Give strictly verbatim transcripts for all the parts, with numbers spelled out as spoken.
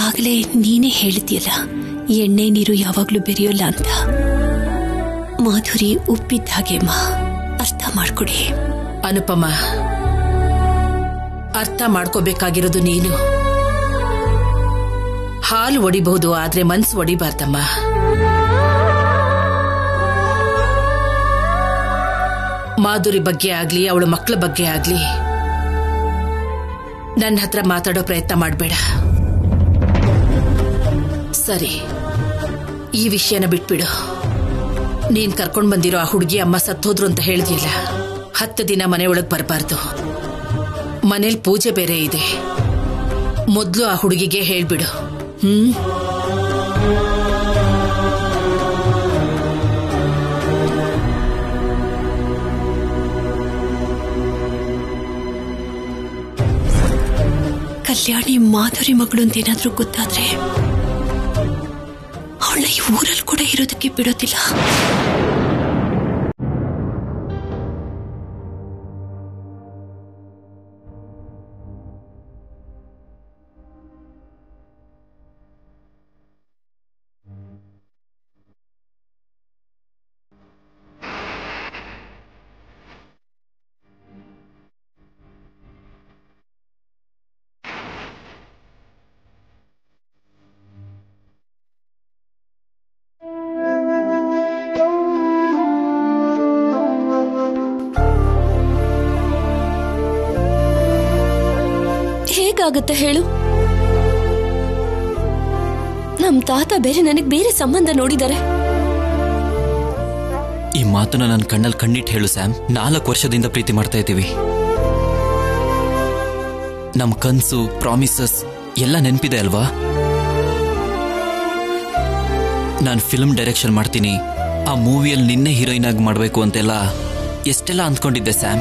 ಆಗಲೇ ನೀನೇ ಹೇಳಿದ್ಯಲ್ಲ, ಎಣ್ಣೆ ನೀರು ಯಾವಾಗ್ಲೂ ಬೆರೆಯೋಲ್ಲ ಅಂತ. ಮಾಧುರಿ ಉಪ್ಪಿದ್ದ ಹಾಗೆ ಮಾ, ಅರ್ಥ ಮಾಡ್ಕೊಡಿ. ಅನುಪಮ, ಅರ್ಥ ಮಾಡ್ಕೋಬೇಕಾಗಿರೋದು ನೀನು. ಹಾಲು ಒಡಿಬಹುದು, ಆದ್ರೆ ಮನ್ಸು ಒಡಿಬಾರ್ದಮ್ಮ. ಮಾಧುರಿ ಬಗ್ಗೆ ಆಗ್ಲಿ, ಅವಳ ಮಕ್ಕಳ ಬಗ್ಗೆ ಆಗ್ಲಿ ನನ್ನ ಹತ್ರ ಮಾತಾಡೋ ಪ್ರಯತ್ನ ಮಾಡಬೇಡ. ಸರಿ, ಈ ವಿಷಯನ ಬಿಟ್ಬಿಡು. ನೀನ್ ಕರ್ಕೊಂಡ್ ಬಂದಿರೋ ಆ ಹುಡುಗಿ ಅಮ್ಮ ಸತ್ತೋದ್ರು ಅಂತ ಹೇಳಿದ್ಯಲ್ಲ, ಹತ್ತು ದಿನ ಮನೆ ಒಳಗ್ ಬರಬಾರ್ದು. ಮನೇಲಿ ಪೂಜೆ ಬೇರೆ ಇದೆ. ಮೊದ್ಲು ಆ ಹುಡುಗಿಗೆ ಹೇಳ್ಬಿಡು. ಹ್ಮ್ ಕಲ್ಯಾಣಿ ಮಾಧುರಿ ಮಗಳು ಅಂತ ಏನಾದ್ರೂ ಗೊತ್ತಾದ್ರೆ ಅವಳ ಈ ಊರಲ್ಲಿ ಕೂಡ ಇರೋದಕ್ಕೆ ಬಿಡೋದಿಲ್ಲ. ಹೇಗಾಗತ್ತೆ ಹೇಳು? ನಮ್ ತಾತ ಬೇರೆ, ನನಗ್ ಬೇರೆ ಸಂಬಂಧ ನೋಡಿದ್ದಾರೆ. ಈ ಮಾತನ್ನ ನನ್ನ ಕಣ್ಣಲ್ಲಿ ಕಣ್ಣಿಟ್ಟು ಹೇಳು ಸ್ಯಾಮ್. ನಾಲ್ಕು ವರ್ಷದಿಂದ ಪ್ರೀತಿ ಮಾಡ್ತಾ ಇದ್ದೀವಿ. ನಮ್ ಕನ್ಸು, ಪ್ರಾಮಿಸಸ್ ಎಲ್ಲ ನೆನಪಿದೆ ಅಲ್ವಾ? ನಾನು ಫಿಲ್ಮ್ ಡೈರೆಕ್ಷನ್ ಮಾಡ್ತೀನಿ, ಆ ಮೂವಿಯಲ್ಲಿ ನಿನ್ನೆ ಹೀರೋಯಿನ್ ಆಗಿ ಮಾಡ್ಬೇಕು ಅಂತೆಲ್ಲ ಎಷ್ಟೆಲ್ಲ ಅಂದ್ಕೊಂಡಿದ್ದೆ ಸ್ಯಾಮ್.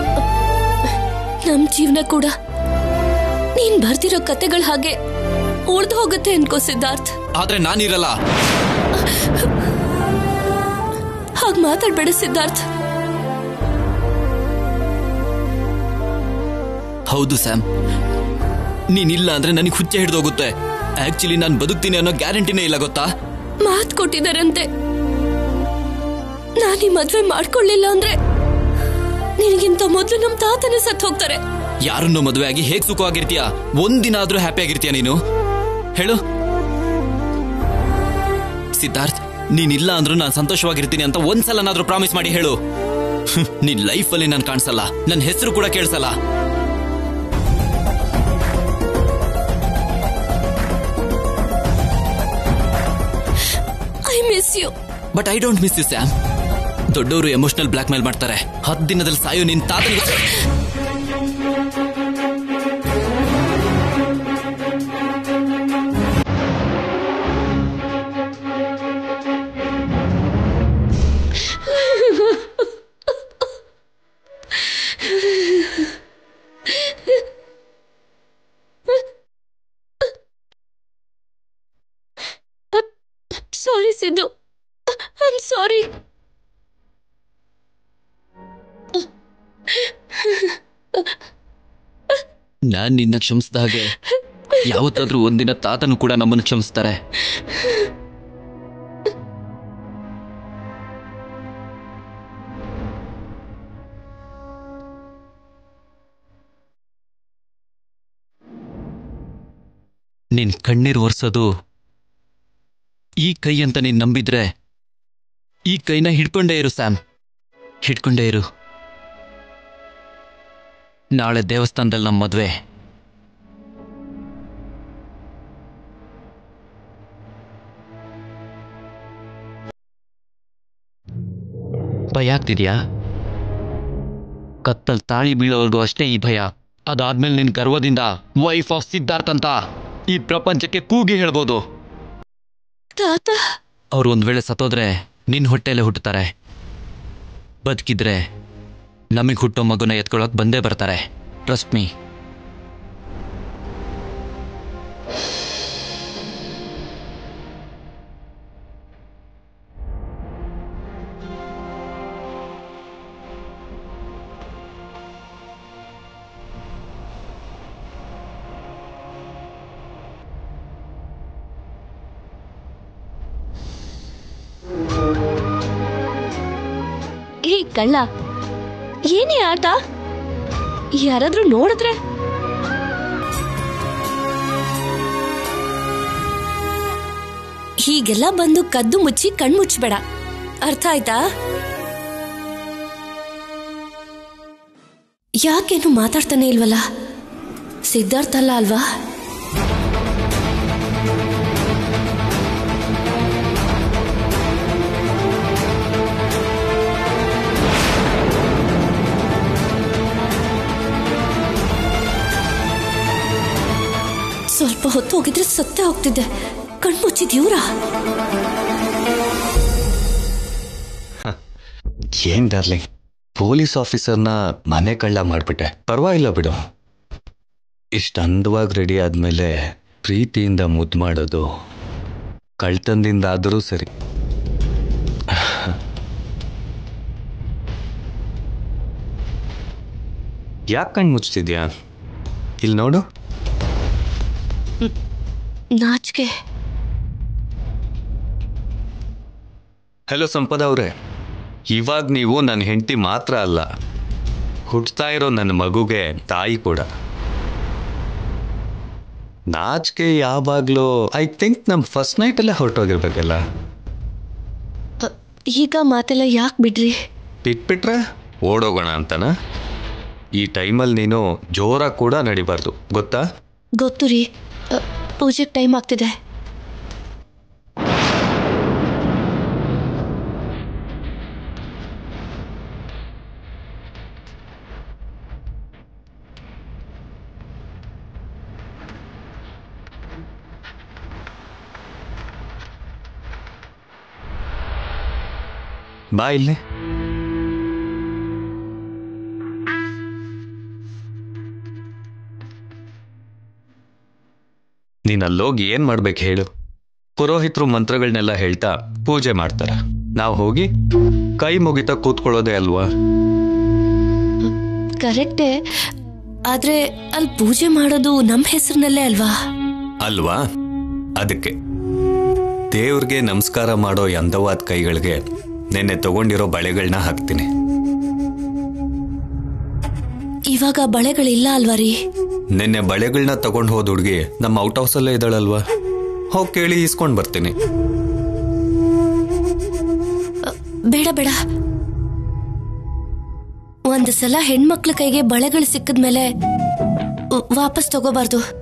ನಮ್ ಜೀವನ ಕೂಡ ನೀನ್ ಬರ್ದಿರೋ ಕತೆಗಳ ಹಾಗೆ ಉಳ್ದು ಹೋಗುತ್ತೆ ಅನ್ಕೋ ಸಿದ್ಧಾರ್ಥ್. ಆದ್ರೆ ನಾನಿರಲ್ಲ. ಹಾಗ್ ಮಾತಾಡ್ಬೇಡ ಸಿದ್ಧಾರ್ಥ್. ಹೌದು ಸ್ಯಾಮ್, ನೀನಿಲ್ಲ ಅಂದ್ರೆ ನನಗೆ ಹುಚ್ಚೆ ಹಿಡಿದೋಗುತ್ತೆ. ಆಕ್ಚುಲಿ ನಾನು ಬದುಕ್ತೀನಿ ಅನ್ನೋ ಗ್ಯಾರಂಟಿನೇ ಇಲ್ಲ, ಗೊತ್ತಾ? ಮಾತ್ ಕೊಟ್ಟಿದಾರಂತೆ, ನಾನ್ ಈ ಮದ್ವೆ ಮಾಡ್ಕೊಳ್ಳಿಲ್ಲ ಅಂದ್ರೆ ನಿನಗಿಂತ ಮೊದ್ಲು ನಮ್ ತಾತನೇ ಸತ್ ಹೋಗ್ತಾರೆ. ಯಾರನ್ನು ಮದುವೆ ಆಗಿ ಹೇಗ್ ಸುಖವಾಗಿರ್ತೀಯ? ಒಂದಿನ ಆದ್ರೂ ಹ್ಯಾಪಿ ಆಗಿರ್ತೀಯ ನೀನು? ಹೇಳು ಸಿದ್ಧಾರ್ಥ್, ನೀನಿಲ್ಲ ಅಂದ್ರೂ ನಾನು ಸಂತೋಷವಾಗಿರ್ತೀನಿ ಅಂತ ಒಂದ್ಸಲನಾದ್ರೂ ಪ್ರಾಮಿಸ್ ಮಾಡಿ ಹೇಳು. ನಿನ್ ಲೈಫ್ ಅಲ್ಲಿ ನಾನು ಕಾಣಿಸಲ್ಲ, ನನ್ನ ಹೆಸರು ಕೂಡ ಕೇಳಿಸಲ್ಲ. I miss you. But I don't miss you Sam. ದೊಡ್ಡವರು ಎಮೋಷನಲ್ ಬ್ಲಾಕ್ ಮೇಲ್ ಮಾಡ್ತಾರೆ. ಹತ್ತು ದಿನದಲ್ಲಿ ಸಾಯೋ ನಿನ್ ತಾತನಿಗೆ sorry Siddu, I am sorry. ನಾನ್ ನಿನ್ನ ಕ್ಷಮಿಸಿದ ಹಾಗೆ ಯಾವತ್ತಾದ್ರೂ ಒಂದಿನ ತಾತನು ಕೂಡ ನಮ್ಮನ್ನು ಕ್ಷಮಿಸ್ತಾರೆ. ನಿನ್ ಕಣ್ಣೀರು ಒರೆಸೋದು ಈ ಕೈ ಅಂತ ನೀನ್ ನಂಬಿದ್ರೆ ಈ ಕೈನ ಹಿಡ್ಕೊಂಡೇ ಇರು ಸ್ಯಾಮ್, ಹಿಡ್ಕೊಂಡೇ ಇರು. ನಾಳೆ ದೇವಸ್ಥಾನದಲ್ಲಿ ನಮ್ಮ ಮದ್ವೆ. ಭಯ ಆಗ್ತಿದ್ಯಾ? ಕತ್ತಲ್ ತಾಳಿ ಬೀಳೋವರೆಗೂ ಅಷ್ಟೇ ಈ ಭಯ. ಅದಾದ್ಮೇಲೆ ನಿನ್ ಗರ್ವದಿಂದ ವೈಫ್ ಆಫ್ ಸಿದ್ಧಾರ್ಥ್ ಅಂತ ಈ ಪ್ರಪಂಚಕ್ಕೆ ಕೂಗಿ ಹೇಳ್ಬೋದು. ತಾತ ಅವ್ರು ಒಂದ್ ವೇಳೆ ಸತ್ತೋದ್ರೆ ನಿನ್ ಹೊಟ್ಟೆಲೆ ಹುಟ್ಟುತ್ತಾರೆ, ಬದುಕಿದ್ರೆ ನಮಗ್ ಹುಟ್ಟೋ ಮಗುನ ಎತ್ಕೊಳ್ಳೋಕ್ ಬಂದೇ ಬರ್ತಾರೆ. Trust me. ಏ ಕಳ್ಳ, ಏನೇ ಆಟ? ಯಾರಾದ್ರೂ ನೋಡಿದ್ರೆ? ಹೀಗೆಲ್ಲ ಬಂದು ಕದ್ದು ಮುಚ್ಚಿ ಕಣ್ಮುಚ್ಚಬೇಡ, ಅರ್ಥ ಆಯ್ತಾ? ಯಾಕೇನು ಮಾತಾಡ್ತಾನೆ ಇಲ್ವಲ್ಲ? ಸಿದ್ಧಾರ್ಥ ಅಲ್ಲ ಅಲ್ವಾ? ಸ್ವಲ್ಪ ಹೊತ್ತು ಹೋಗಿದ್ರೆ ಸತ್ತೇ ಹೋಗ್ತಿದ್ದೆ. ಕಣ್ಮುಚ್ಚಿದ ಇವ್ರ? ಏನ್ ಡಾರ್ಲಿಂಗ್, ಪೊಲೀಸ್ ಆಫೀಸರ್ನ ಮನೆ ಕಳ್ಳ ಮಾಡ್ಬಿಟ್ಟೆ. ಪರವಾಗಿಲ್ಲ ಬಿಡು. ಇಷ್ಟು ಅಂದವಾಗಿ ರೆಡಿ ಆದ್ಮೇಲೆ ಪ್ರೀತಿಯಿಂದ ಮುದ್ದು ಮಾಡೋದು ಕಳ್ತನದಿಂದ ಆದರೂ ಸರಿ. ಯಾಕೆ ಕಣ್ಣು ಮುಚ್ತಿದ್ಯಾ? ಇಲ್ಲಿ ನೋಡು. ನಾಚಿಕೆ. ಹಲೋ ಸಂಪದ ಅವರೇ, ಇವಾಗ ನೀವು ನನ್ನ ಹೆಂಡತಿ ಮಾತ್ರ ಅಲ್ಲ, ಹುಟ್ತಾ ಇರೋ ನನ್ನ ಮಗುಗೆ ತಾಯಿ ಕೂಡ. ನಾಚಿಕೆ ಯಾವಾಗಲೂ ಐ ಥಿಂಕ್ ನಮ್ಮ ಫಸ್ಟ್ ನೈಟಲ್ಲೇ ಹೊರಟೋಗಿರ್ಬೇಕಲ್ಲ. ಈಗ ಮಾತೆಲ್ಲ ಯಾಕೆ ಬಿಡ್ರಿ? ಬಿಟ್ಬಿಟ್ರೆ ಓಡೋಗೋಣ ಅಂತನಾ? ಈ ಟೈಮಲ್ಲಿ ನೀನು ಜೋರಾಗಿ ಕೂಡ ನಡಿಬಾರ್ದು, ಗೊತ್ತಾ? ಗೊತ್ತು ರೀ, ಪೂಜೆಗೆ ಟೈಮ್ ಆಗ್ತಿದೆ. ಬಾ ಇಲ್ಲಿ. ನೀನ್ ಅಲ್ಲೋಗಿ ಏನ್ ಮಾಡ್ಬೇಕು ಹೇಳು? ಪುರೋಹಿತರು ಮಂತ್ರಗಳನ್ನೆಲ್ಲ ಹೇಳ್ತಾ ಪೂಜೆ ಮಾಡ್ತಾರ. ನಾವು ಹೋಗಿ ಕೈ ಮುಗಿತಾ ಕೂತ್ಕೊಳ್ಳೋದೇ ಅಲ್ವಾ? ಕರೆಕ್ಟೇ, ಆದ್ರೆ ಅಲ್ಲಿ ಪೂಜೆ ಮಾಡೋದು ನಮ್ಮ ಹೆಸರಿನಲ್ಲೇ ಅಲ್ವಾ? ಅಲ್ವಾ? ಅದಕ್ಕೆ ದೇವ್ರಿಗೆ ನಮಸ್ಕಾರ ಮಾಡೋ ಅಂದವಾದ ಕೈಗಳಿಗೆ ನೆನ್ನೆ ತಗೊಂಡಿರೋ ಬಳೆಗಳನ್ನ ಹಾಕ್ತೀನಿ. ಇವಾಗ ಬಳೆಗಳಿಲ್ಲ ಅಲ್ವಾ ರೀ? ನಿನ್ನೆ ಬಳೆಗಳನ್ನ ತಗೊಂಡು ಹೋದ ಹುಡುಗಿ ನಮ್ಮ ಔಟ್ ಹೌಸ್ ಅಲ್ಲೇ ಇದ್ದಾಳಲ್ವಾ? ಹೋಗಿ ಕೇಳಿ ಇಸ್ಕೊಂಡ್ ಬರ್ತೀನಿ. ಬೇಡ ಬೇಡ, ಒಂದ್ ಸಲ ಹೆಣ್ಮಕ್ಳ ಕೈಗೆ ಬಳೆಗಳು ಸಿಕ್ಕದ್ಮೇಲೆ ವಾಪಸ್ ತಗೋಬಾರ್ದು.